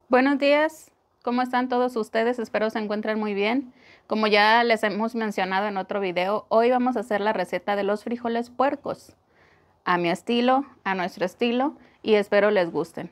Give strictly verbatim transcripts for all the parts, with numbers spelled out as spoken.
Buenos días, ¿cómo están todos ustedes? Espero se encuentren muy bien. Como ya les hemos mencionado en otro video, hoy vamos a hacer la receta de los frijoles puercos, a mi estilo, a nuestro estilo, y espero les gusten.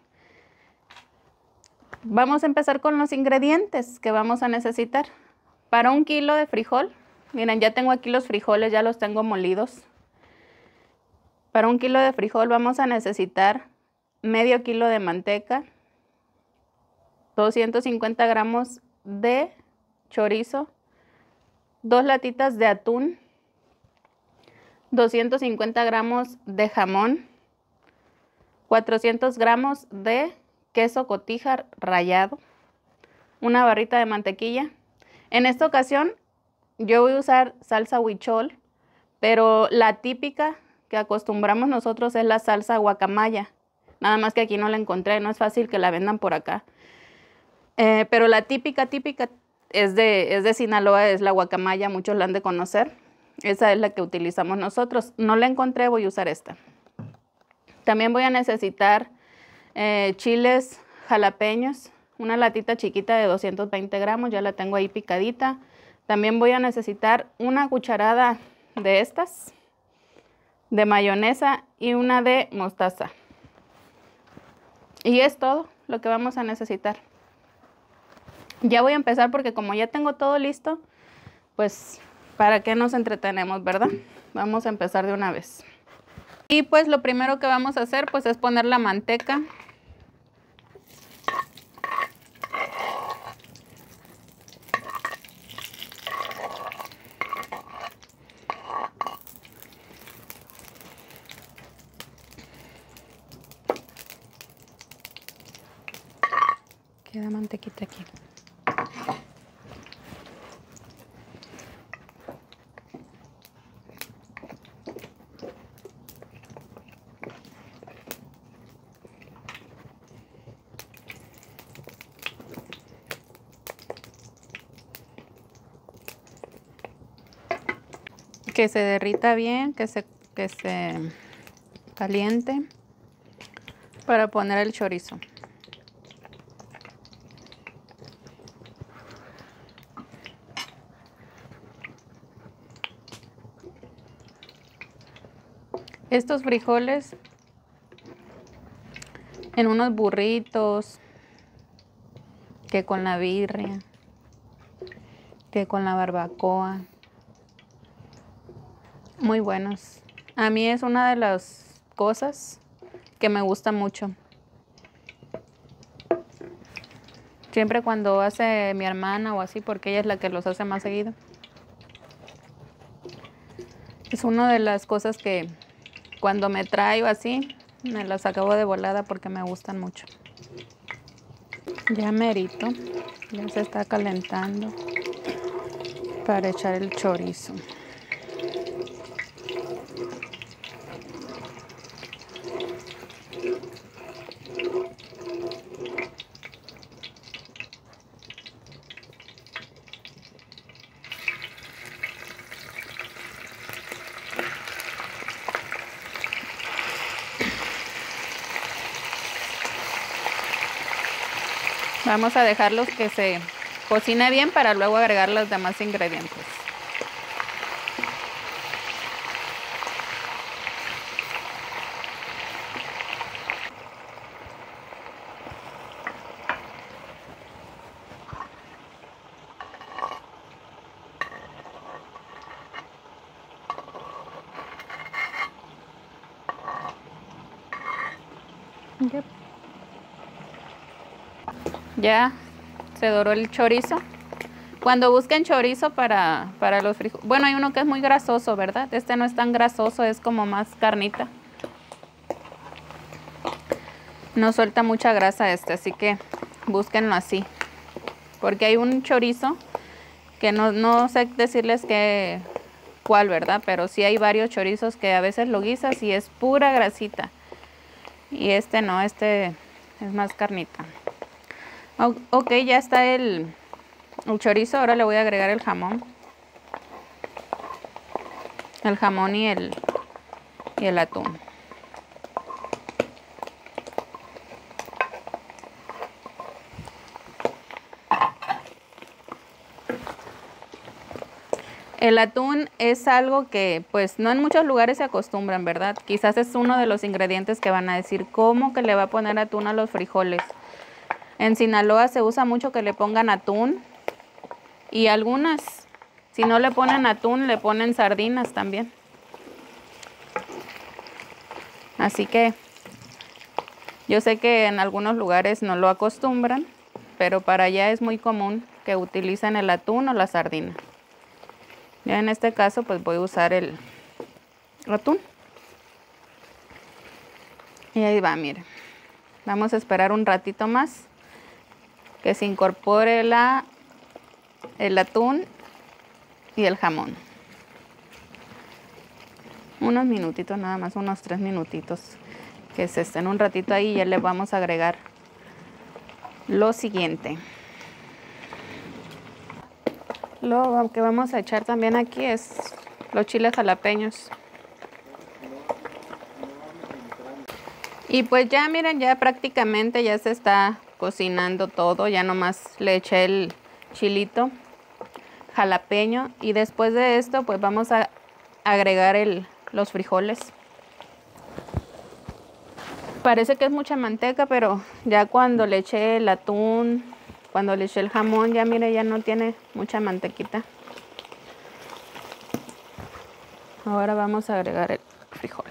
Vamos a empezar con los ingredientes que vamos a necesitar. Para un kilo de frijol, miren, ya tengo aquí los frijoles, ya los tengo molidos. Para un kilo de frijol vamos a necesitar medio kilo de manteca, doscientos cincuenta gramos de chorizo, dos latitas de atún, doscientos cincuenta gramos de jamón, cuatrocientos gramos de queso cotija rallado, una barrita de mantequilla. En esta ocasión yo voy a usar salsa huichol, pero la típica que acostumbramos nosotros es la salsa guacamaya. Nada más que aquí no la encontré, no es fácil que la vendan por acá. Eh, pero la típica, típica es de, es de Sinaloa, es la guacamaya, muchos la han de conocer. Esa es la que utilizamos nosotros. No la encontré, voy a usar esta. También voy a necesitar eh, chiles jalapeños, una latita chiquita de doscientos veinte gramos, ya la tengo ahí picadita. También voy a necesitar una cucharada de estas, de mayonesa y una de mostaza. Y es todo lo que vamos a necesitar. Ya voy a empezar porque como ya tengo todo listo, pues para qué nos entretenemos, ¿verdad? Vamos a empezar de una vez. Y pues lo primero que vamos a hacer pues es poner la manteca. Queda mantequita aquí. Que se derrita bien, que se, que se caliente para poner el chorizo. Estos frijoles en unos burritos, que con la birria, que con la barbacoa. Muy buenos. A mí es una de las cosas que me gusta mucho. Siempre cuando hace mi hermana o así, porque ella es la que los hace más seguido. Es una de las cosas que cuando me traigo así, me las acabo de volada porque me gustan mucho. Ya merito, ya se está calentando para echar el chorizo. Vamos a dejarlos que se cocine bien para luego agregar los demás ingredientes. Yep. Ya se doró el chorizo. Cuando busquen chorizo para, para los frijoles, bueno, hay uno que es muy grasoso, ¿verdad? Este no es tan grasoso, es como más carnita. No suelta mucha grasa este, así que búsquenlo así. Porque hay un chorizo que no, no sé decirles qué, cuál, ¿verdad? Pero sí hay varios chorizos que a veces lo guisas y es pura grasita. Y este no, este es más carnita. Ok, ya está el, el chorizo. Ahora le voy a agregar el jamón. El jamón y el, y el atún. El atún es algo que pues no en muchos lugares se acostumbran, ¿verdad? Quizás es uno de los ingredientes que van a decir, ¿cómo que le va a poner atún a los frijoles? En Sinaloa se usa mucho que le pongan atún y algunas, si no le ponen atún, le ponen sardinas también. Así que yo sé que en algunos lugares no lo acostumbran, pero para allá es muy común que utilicen el atún o la sardina. Ya en este caso pues voy a usar el atún. Y ahí va, miren. Vamos a esperar un ratito más que se incorpore la, el atún y el jamón. Unos minutitos nada más, unos tres minutitos. Que se estén un ratito ahí y ya le vamos a agregar lo siguiente. Lo que vamos a echar también aquí es los chiles jalapeños. Y pues ya miren, ya prácticamente ya se está cocinando todo. Ya nomás le eché el chilito jalapeño. Y después de esto pues vamos a agregar el, los frijoles. Parece que es mucha manteca, pero ya cuando le eché el atún, cuando le eché el jamón, ya mire, ya no tiene mucha mantequita. Ahora vamos a agregar el frijol.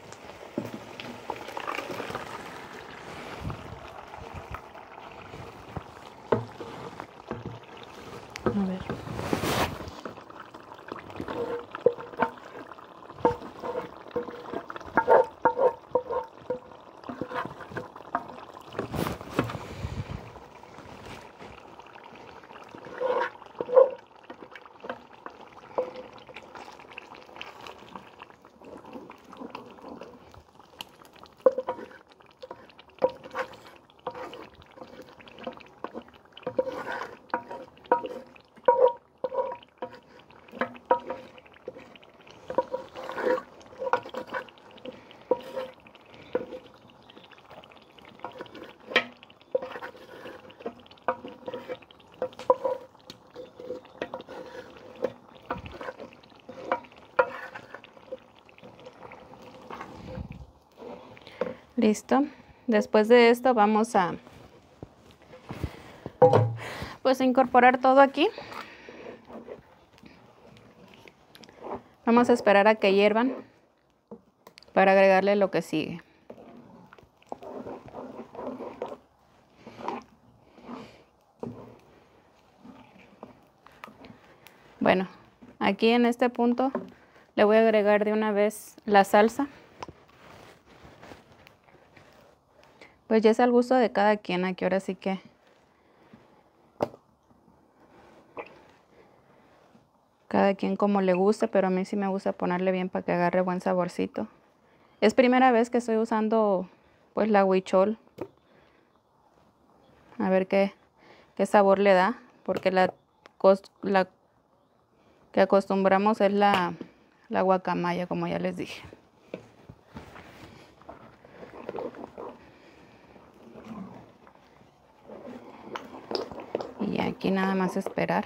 A ver. Listo. Después de esto vamos a pues a incorporar todo aquí. Vamos a esperar a que hiervan para agregarle lo que sigue. Bueno, aquí en este punto le voy a agregar de una vez la salsa. Pues ya es al gusto de cada quien, aquí ahora sí que cada quien como le guste, pero a mí sí me gusta ponerle bien para que agarre buen saborcito. Es primera vez que estoy usando pues la huichol. A ver qué, qué sabor le da, porque la, la que acostumbramos es la, la guacamaya, como ya les dije. Y aquí nada más esperar.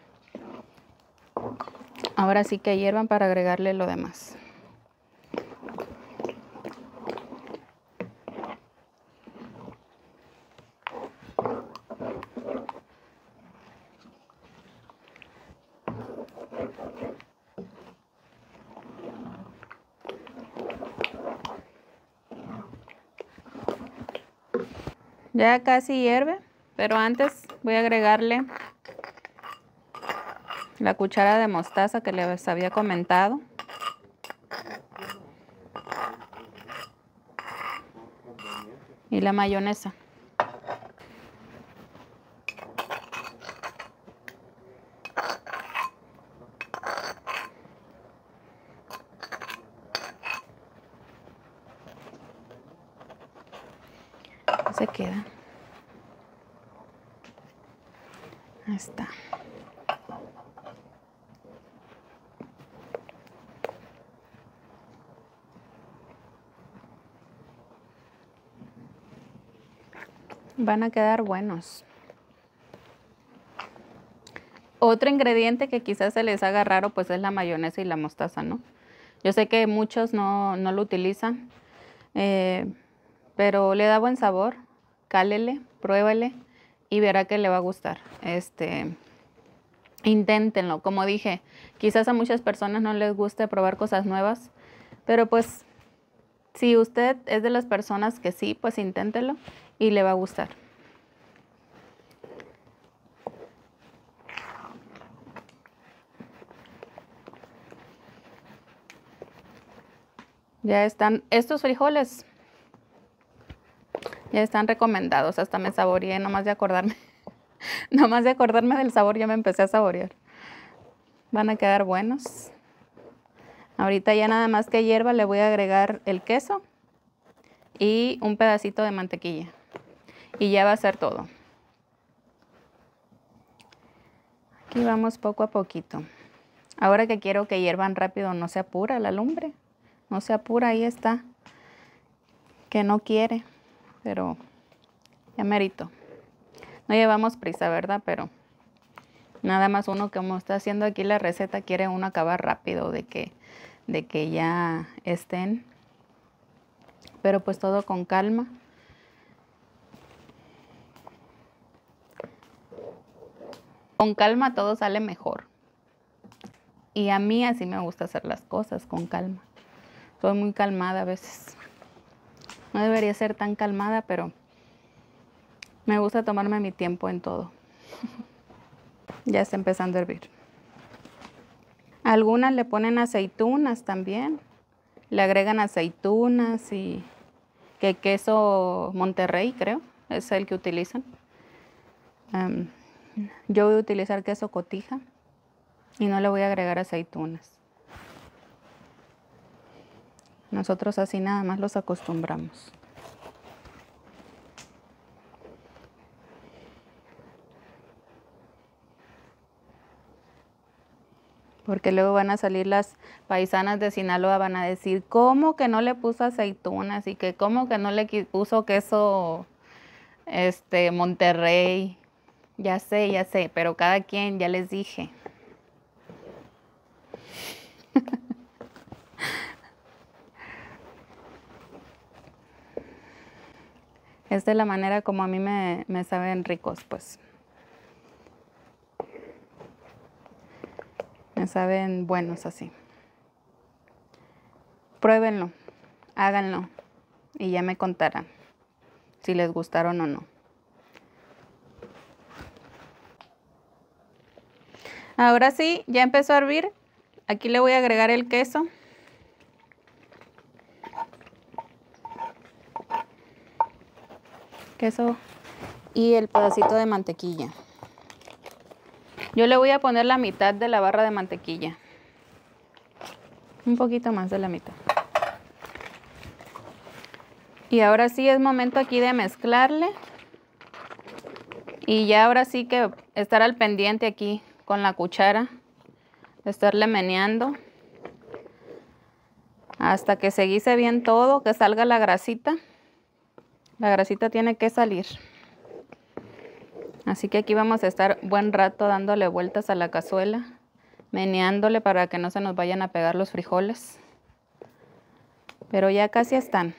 Ahora sí que hiervan para agregarle lo demás. Ya casi hierve, pero antes voy a agregarle la cuchara de mostaza que les había comentado. Y la mayonesa. Se queda. Ahí está. Van a quedar buenos. Otro ingrediente que quizás se les haga raro, pues es la mayonesa y la mostaza, ¿no? Yo sé que muchos no, no lo utilizan, eh, pero le da buen sabor. Cálele, pruébele y verá que le va a gustar. Este, inténtenlo. Como dije, quizás a muchas personas no les guste probar cosas nuevas, pero pues si usted es de las personas que sí, pues inténtelo y le va a gustar. Ya están estos frijoles. Ya están recomendados. Hasta me saboreé nomás de acordarme. Nomás de acordarme del sabor ya me empecé a saborear. Van a quedar buenos. Ahorita ya nada más que hierva le voy a agregar el queso y un pedacito de mantequilla. Y ya va a ser todo. Aquí vamos poco a poquito. Ahora que quiero que hiervan rápido, no se apura la lumbre. No se apura, ahí está. Que no quiere, pero ya merito. No llevamos prisa, ¿verdad? Pero nada más uno, como está haciendo aquí la receta, quiere uno acabar rápido de que, de que ya estén. Pero pues todo con calma. Con calma todo sale mejor. Y a mí así me gusta hacer las cosas, con calma. Soy muy calmada a veces. No debería ser tan calmada, pero me gusta tomarme mi tiempo en todo. Ya está empezando a hervir. Algunas le ponen aceitunas también. Le agregan aceitunas y que queso Monterrey, creo, es el que utilizan. Um, yo voy a utilizar queso cotija y no le voy a agregar aceitunas. Nosotros así nada más los acostumbramos. Porque luego van a salir las paisanas de Sinaloa, van a decir, ¿cómo que no le puso aceitunas? Y que cómo que no le puso queso este, Monterrey. Ya sé, ya sé, pero cada quien, ya les dije. Es de la manera como a mí me, me saben ricos, pues. Me saben buenos así. Pruébenlo, háganlo y ya me contarán si les gustaron o no. Ahora sí, ya empezó a hervir. Aquí le voy a agregar el queso. Queso y el pedacito de mantequilla. Yo le voy a poner la mitad de la barra de mantequilla. Un poquito más de la mitad. Y ahora sí es momento aquí de mezclarle. Y ya ahora sí que estar al pendiente aquí con la cuchara. De estarle meneando. Hasta que se guise bien todo, que salga la grasita. La grasita tiene que salir. Así que aquí vamos a estar buen rato dándole vueltas a la cazuela, meneándole para que no se nos vayan a pegar los frijoles. Pero ya casi están.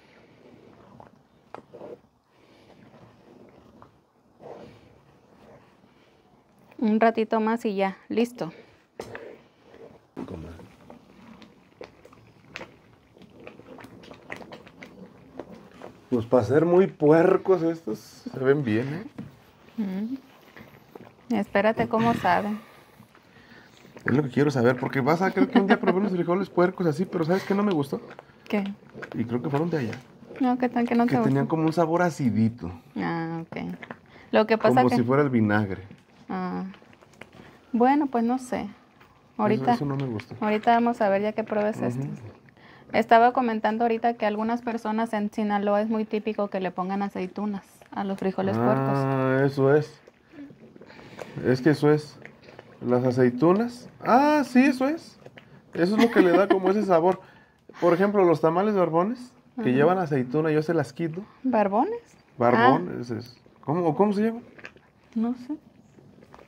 Un ratito más y ya, listo. Pues para ser muy puercos estos, se ven bien, ¿eh? Mm. Espérate cómo saben. Es lo que quiero saber, porque vas a creer que un día probé unos frijoles puercos así, pero ¿sabes qué no me gustó? ¿Qué? Y creo que fueron de allá. No, ¿qué tal que no Que te tenían gustó? como un sabor acidito, Ah, ok. Lo que pasa como que... si fuera el vinagre. Ah. Bueno, pues no sé. Ahorita, Eso, eso no me gustó. ahorita vamos a ver ya que pruebes Ujú. estos. Estaba comentando ahorita que algunas personas en Sinaloa es muy típico que le pongan aceitunas a los frijoles puercos. Ah, eso es. Es que eso es. Las aceitunas. Ah, sí, eso es. Eso es lo que le da como ese sabor. Por ejemplo, los tamales barbones, que Ajá. llevan aceituna, yo se las quito. ¿Barbones? Barbón, ese es. ¿Cómo, o cómo se llama? Ah, no sé.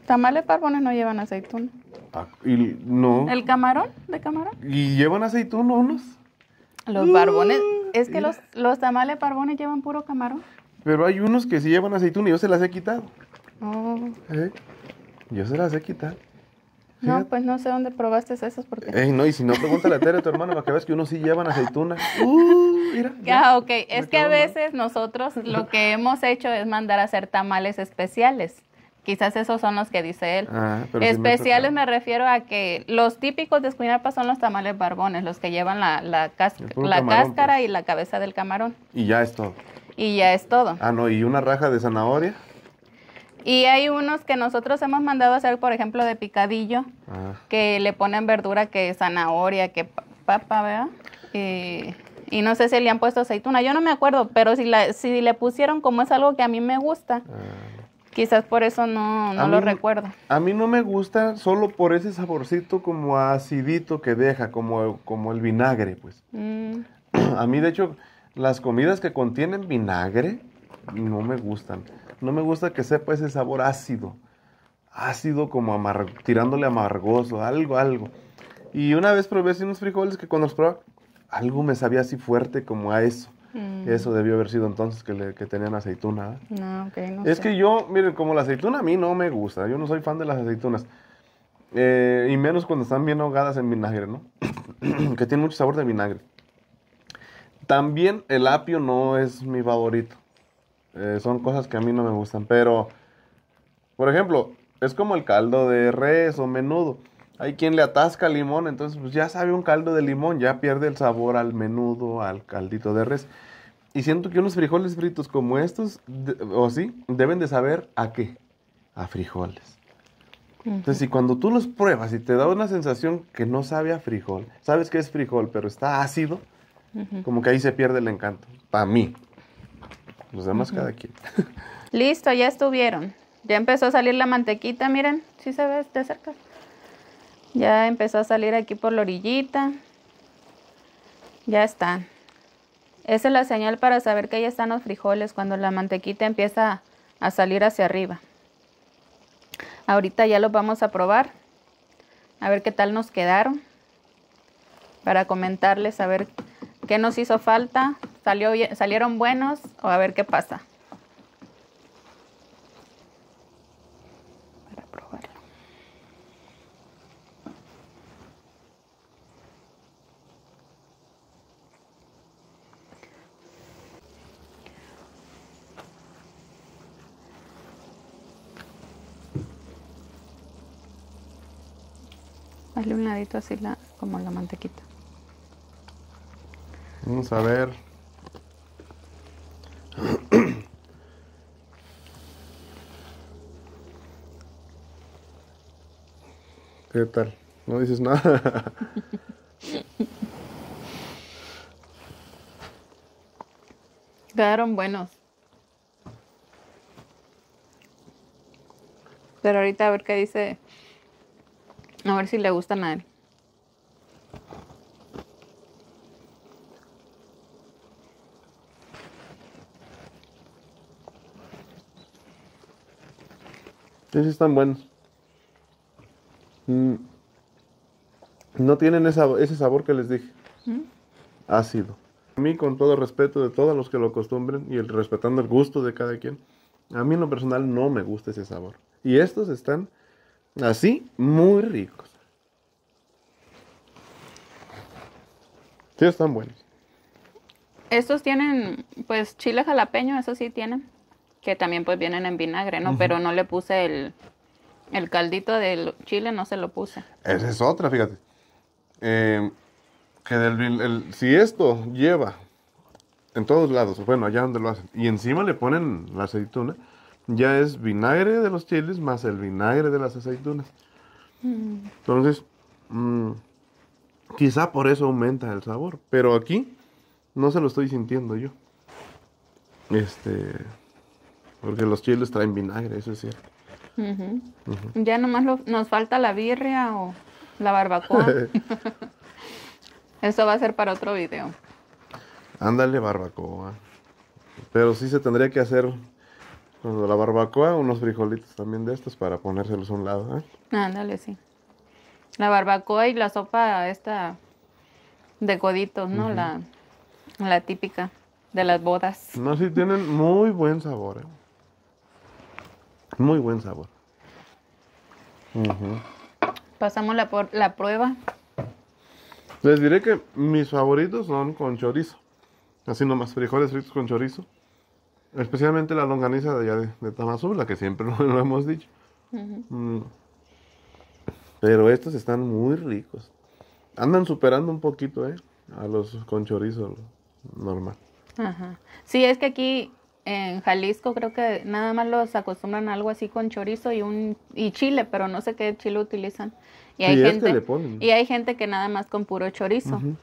Tamales barbones no llevan aceituna. Ah, y no. ¿El camarón? ¿De camarón? ¿Y llevan aceituna unos? Los barbones. Es que los, los tamales barbones llevan puro camarón. Pero hay unos que sí llevan aceituna y yo se las he quitado. Oh. ¿Eh? Yo se las he quitado. No, Fíjate. pues no sé dónde probaste esos porque... Ey, no, y si no, pregúntale a Tere, tu hermano, para que veas que unos sí llevan aceituna. Uh, mira. Ah, ok. Es Me que a quedó mal. veces nosotros lo que hemos hecho es mandar a hacer tamales especiales. Quizás esos son los que dice él. Ah, pero sí Especiales me me, refiero a que los típicos de Escuinapa son los tamales barbones, los que llevan la, la, cas- El puro la camarón, cáscara pues. y la cabeza del camarón. Y ya es todo. Y ya es todo. Ah, no, y una raja de zanahoria. Y hay unos que nosotros hemos mandado a hacer, por ejemplo, de picadillo, Ah, que le ponen verdura, que zanahoria, que pa- papa, ¿verdad? Y, y no sé si le han puesto aceituna, yo no me acuerdo, pero si, la, si le pusieron, como es algo que a mí me gusta, ah. quizás por eso no, no A lo mí- recuerdo. A mí no me gusta solo por ese saborcito como acidito que deja, como, como el vinagre, pues. Mm, A mí, de hecho, las comidas que contienen vinagre no me gustan. No me gusta que sepa ese sabor ácido. Ácido como amar tirándole amargoso, algo, algo. Y una vez probé así unos frijoles que cuando los probaba, algo me sabía así fuerte como a eso. mm, Eso debió haber sido entonces que, le- que tenían aceituna. ¿eh? no, ok, no Es sé. que yo, miren, como la aceituna a mí no me gusta. Yo no soy fan de las aceitunas. Eh, y menos cuando están bien ahogadas en vinagre, ¿no? Que tiene mucho sabor de vinagre. También el apio no es mi favorito. Eh, son cosas que a mí no me gustan. Pero, por ejemplo, es como el caldo de res o menudo. Hay quien le atasca limón, entonces pues ya sabe un caldo de limón, ya pierde el sabor al menudo, al caldito de res. Y siento que unos frijoles fritos como estos, de- o sí, deben de saber a qué, a frijoles. Entonces, si cuando tú los pruebas y te da una sensación que no sabe a frijol, sabes que es frijol, pero está ácido, como que ahí se pierde el encanto. Para mí. Los demás cada quien. Listo, ya estuvieron. Ya empezó a salir la mantequita, miren, ¿sí se ve de cerca? Ya empezó a salir aquí por la orillita. Ya están. Esa es la señal para saber que ya están los frijoles, cuando la mantequita empieza a salir hacia arriba. Ahorita ya los vamos a probar, a ver qué tal nos quedaron, para comentarles a ver qué nos hizo falta, salió bien- salieron buenos o a ver qué pasa. Para probarlo. Dale un ladito así la, como la mantequita. Vamos a ver. ¿Qué tal? No dices nada. Quedaron buenos. Pero ahorita a ver qué dice. A ver si le gustan a él. Sí, sí están buenos. Mm, No tienen esa- ese sabor que les dije. Ácido. A mí, con todo respeto de todos los que lo acostumbren y el, respetando el gusto de cada quien, a mí en lo personal no me gusta ese sabor. Y estos están así, muy ricos. Sí, están buenos. Estos tienen, pues, chile jalapeño, eso sí tienen. Que también, pues, vienen en vinagre, ¿no? Pero no le puse el, el caldito del chile, no se lo puse. Esa es otra, fíjate. Eh, que del, vin- el- si esto lleva en todos lados, bueno, allá donde lo hacen, y encima le ponen la aceituna, ya es vinagre de los chiles más el vinagre de las aceitunas. Entonces, mm, quizá por eso aumenta el sabor, pero aquí no se lo estoy sintiendo yo. Este, porque los chiles traen vinagre, eso es cierto. Ujú. Ya nomás lo- nos falta la birria o la barbacoa. Eso va a ser para otro video. Ándale, barbacoa. Pero sí se tendría que hacer Cuando la barbacoa, unos frijolitos también de estos para ponérselos a un lado, ¿eh? Ándale, sí. La barbacoa y la sopa esta de coditos, ¿no? Ujú. La, la típica de las bodas. No, sí tienen muy buen sabor, ¿eh? Muy buen sabor. Ujú. Pasamos la, por, la prueba. Les diré que mis favoritos son con chorizo. Así nomás, frijoles fritos con chorizo. Especialmente la longaniza de allá de, de Tamazula, que siempre lo, lo hemos dicho. Ujú. Mm, Pero estos están muy ricos. Andan superando un poquito, ¿eh? A los con chorizo normal. Ajá. Sí, es que aquí en Jalisco creo que nada más los acostumbran a algo así con chorizo y un y chile, pero no sé qué chile utilizan. Y hay Sí, es que le gente ponen. y hay gente que nada más con puro chorizo. Ujú.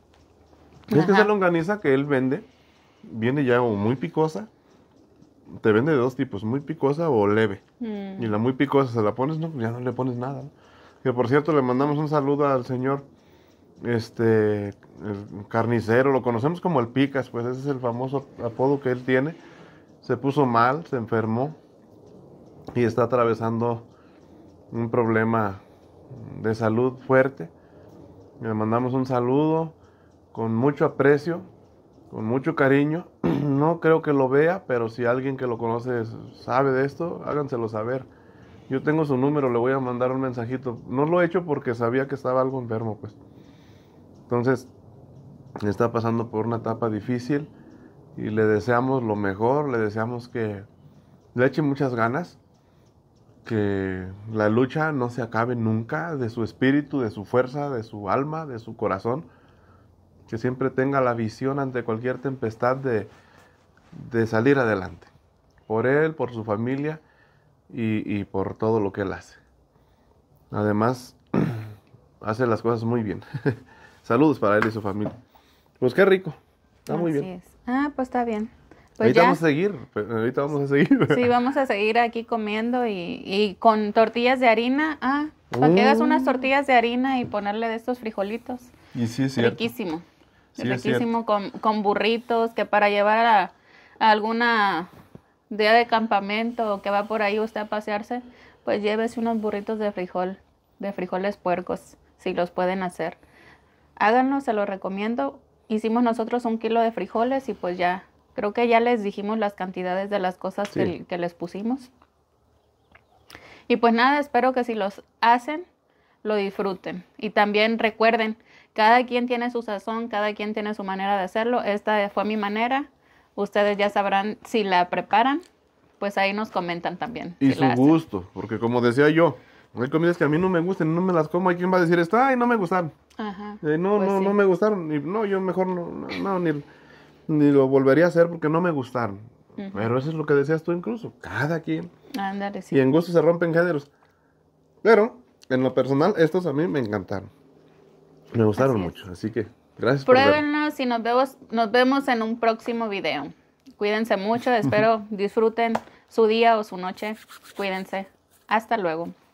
Es que esa Ajá. longaniza que él vende, viene ya o muy picosa. Te vende de dos tipos, muy picosa o leve. Mm. Y la muy picosa se la pones, no, ya no le pones nada, ¿no? Que por cierto, le mandamos un saludo al señor, este, el carnicero, lo conocemos como el Picas, pues ese es el famoso apodo que él tiene. Se puso mal, se enfermó y está atravesando un problema de salud fuerte. Le mandamos un saludo con mucho aprecio, con mucho cariño. No creo que lo vea, pero si alguien que lo conoce sabe de esto, háganselo saber. Yo tengo su número, le voy a mandar un mensajito. No lo he hecho porque sabía que estaba algo enfermo, pues. Entonces, está pasando por una etapa difícil y le deseamos lo mejor, le deseamos que le eche muchas ganas, que la lucha no se acabe nunca de su espíritu, de su fuerza, de su alma, de su corazón, que siempre tenga la visión ante cualquier tempestad de, de salir adelante, por él, por su familia y, y por todo lo que él hace. Además, hace las cosas muy bien. Saludos para él y su familia. Pues qué rico, está muy Así bien. es. Ah, pues está bien. Pues Ahorita ya. vamos a seguir, ahorita vamos a seguir. Sí, vamos a seguir aquí comiendo y, y con tortillas de harina. Ah, para que hagas unas Mm, tortillas de harina y ponerle de estos frijolitos. y sí es cierto. Riquísimo. Sí, es Riquísimo con, con burritos, que para llevar a, a alguna día de campamento o que va por ahí usted a pasearse, pues llévese unos burritos de frijol, de frijoles puercos, si los pueden hacer. Háganlo, se los recomiendo. Hicimos nosotros un kilo de frijoles y pues ya, creo que ya les dijimos las cantidades de las cosas Sí. que, que les pusimos. Y pues nada, espero que si los hacen, lo disfruten. Y también recuerden, cada quien tiene su sazón, cada quien tiene su manera de hacerlo. Esta fue mi manera. Ustedes ya sabrán si la preparan, pues ahí nos comentan también. Y si su la hacen. gusto, porque como decía yo, hay comidas que a mí no me gustan, no me las como, hay quien va a decir esto, ay, no me gustaron. Ajá, Eh, no, pues no, sí. no me gustaron, y no, yo mejor no, no, no, ni, ni lo volvería a hacer porque no me gustaron. Ujú. Pero eso es lo que decías tú incluso, cada quien. Ándale, Y sí. en gusto se rompen géneros. Pero, en lo personal, estos a mí me encantaron. Me gustaron Así es. mucho, así que gracias por verlo. Pruébenlos y nos vemos, nos vemos en un próximo video. Cuídense mucho, espero disfruten su día o su noche. Cuídense. Hasta luego.